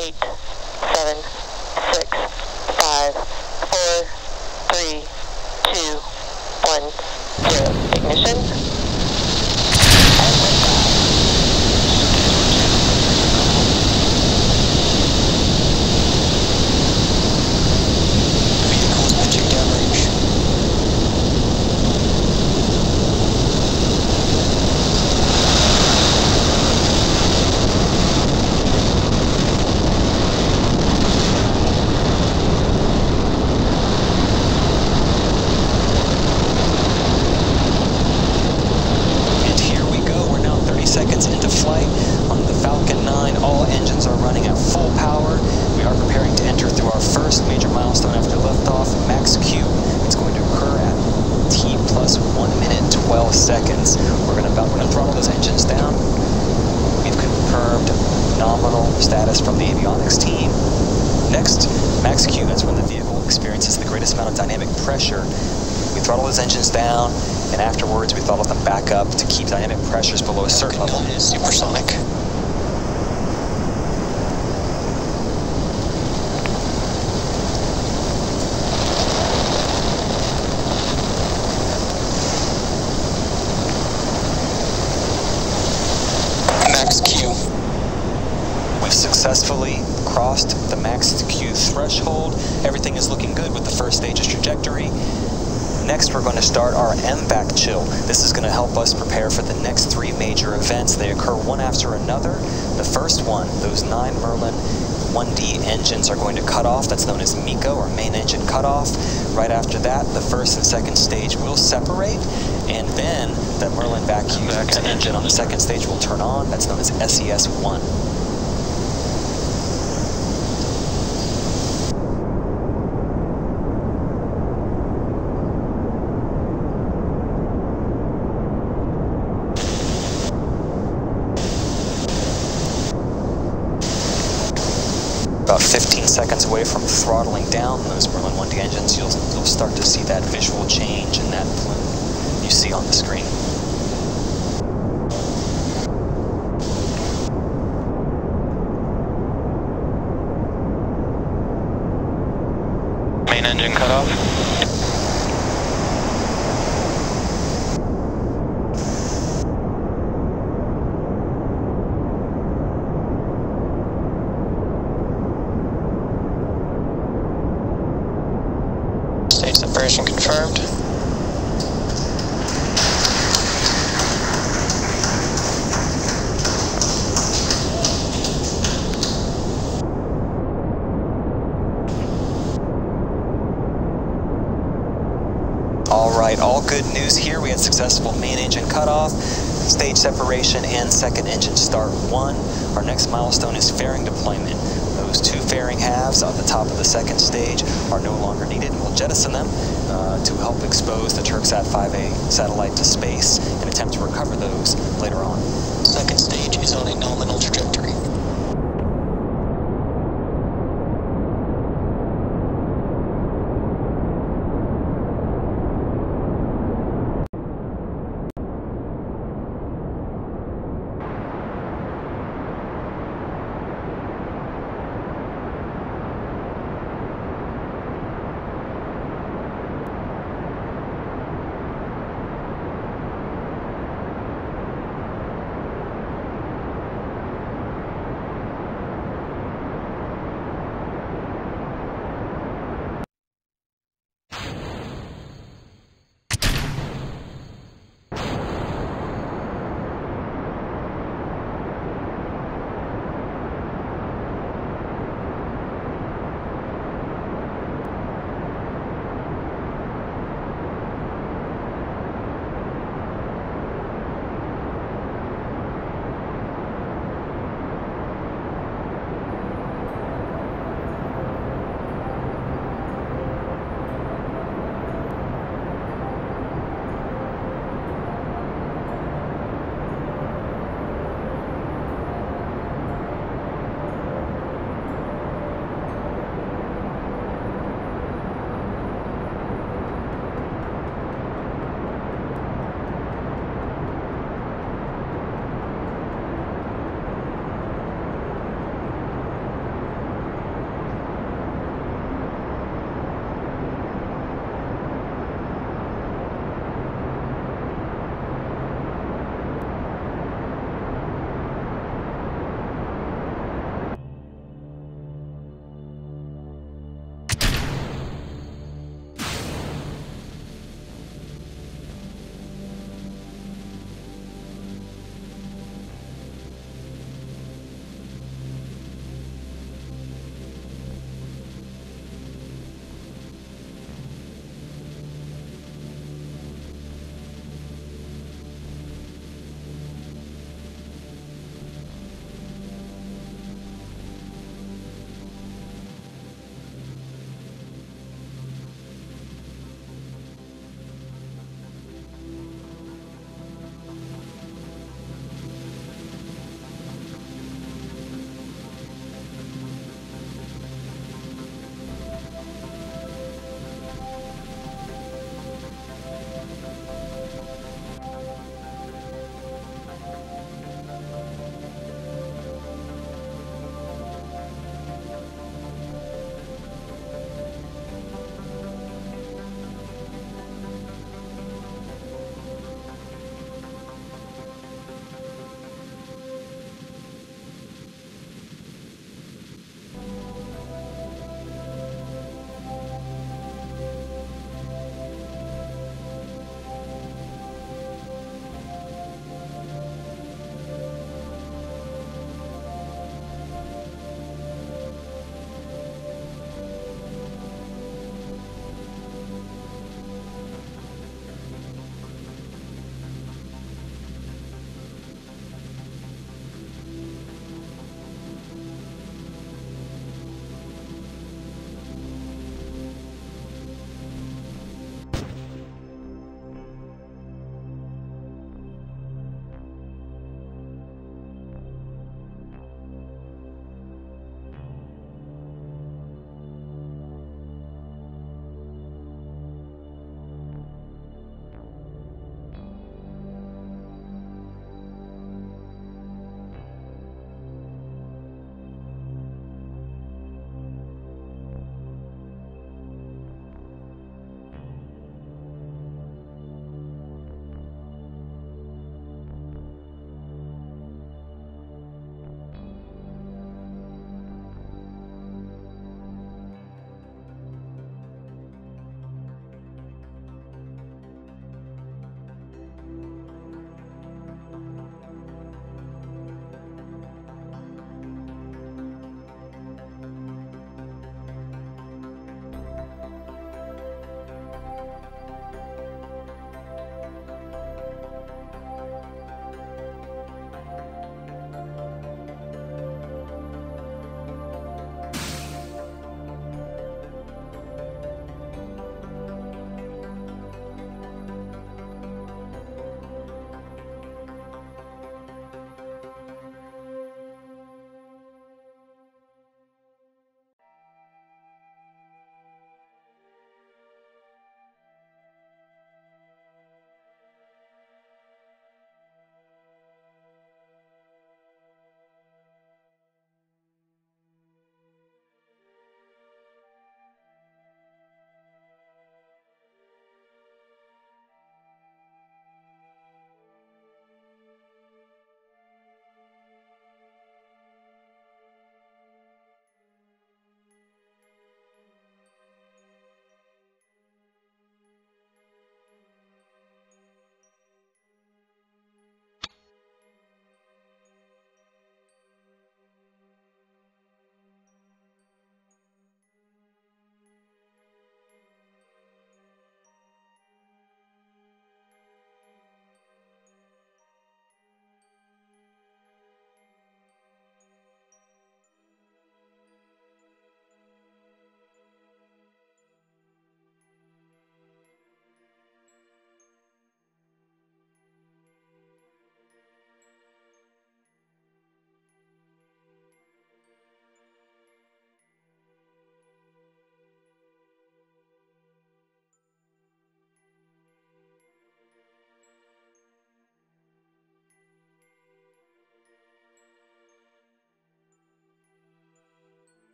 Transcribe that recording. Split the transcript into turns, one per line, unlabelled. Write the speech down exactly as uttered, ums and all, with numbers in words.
eight, seven, six, five, four, three, two, one, zero. Ignition.
Seconds into flight on the Falcon nine. All engines are running at full power. We are preparing to enter through our first major milestone after liftoff, max Q. It's going to occur at T plus one minute, twelve seconds. We're going to about going to throttle those engines down. We've confirmed nominal status from the avionics team. Next, max Q, that's when the vehicle experiences the greatest amount of dynamic pressure. We throttle those engines down, and afterwards we throttle them back up to keep dynamic pressures below a certain level.
Is supersonic. Max Q.
We've successfully crossed the max Q threshold. Everything is looking good with the first stage's trajectory. Next, we're going to start our M VAC chill. This is going to help us prepare for the next three major events. They occur one after another. The first one, those nine Merlin one D engines are going to cut off. That's known as MECO, or main engine cutoff. Right after that, the first and second stage will separate, and then the Merlin vacuum engine on the second stage will turn on. That's known as S E S one. About fifteen seconds away from throttling down those Merlin one D engines, you'll, you'll start to see that visual change in that plume you see on the screen.
Main engine cut off. Stage separation confirmed.
All right, all good news here. We had successful main engine cutoff, stage separation, and second engine start one. Our next milestone is fairing deployment. Those two fairing halves on the top of the second stage are no longer needed. We'll jettison them uh, to help expose the Turksat five A satellite to space and attempt to recover those later on.
Second stage is on a nominal trajectory.